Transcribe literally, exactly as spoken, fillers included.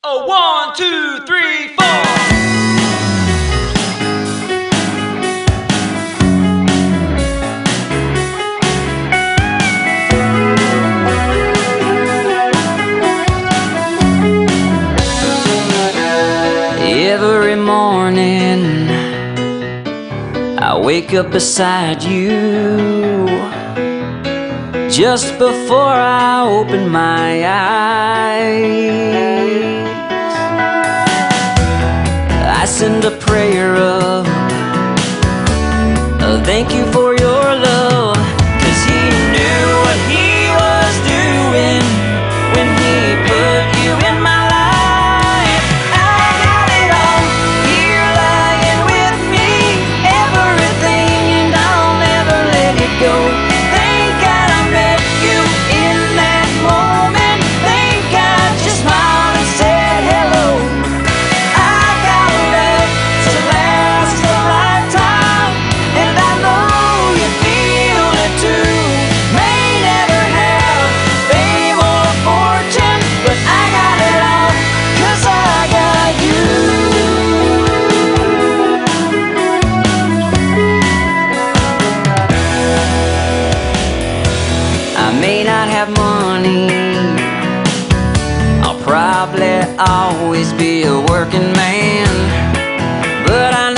Oh, one, two, three, four. Every morning I wake up beside you. Just before I open my eyes, I send a prayer of a thank you for your love, 'cause he knew what he was doing when he put you in my life. I got it all here lying with me, everything, and I'll never let it go. Thank God I met you in that moment. Thank God you smiled and said hello. I got a love to last a lifetime, and I know you feel it too. May never have fame or fortune, but I got it all, 'cause I got you. I may not have money, I'll probably always be a working man, but I